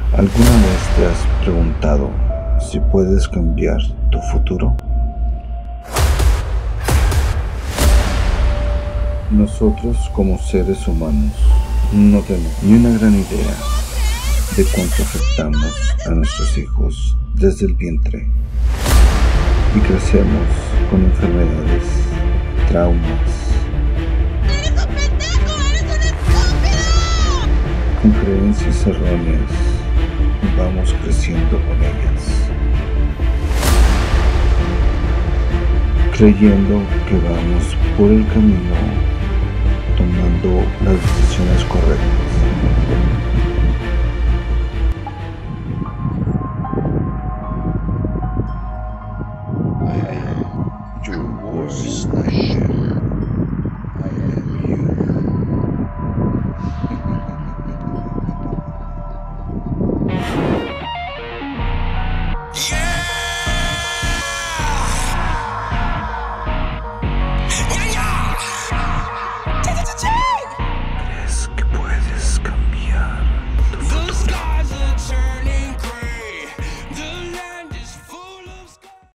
¿Alguna vez te has preguntado si puedes cambiar tu futuro? Nosotros como seres humanos no tenemos ni una gran idea de cuánto afectamos a nuestros hijos desde el vientre y crecemos con enfermedades, traumas, con creencias erróneas y vamos creciendo con ellas, creyendo que vamos por el camino tomando las decisiones correctas.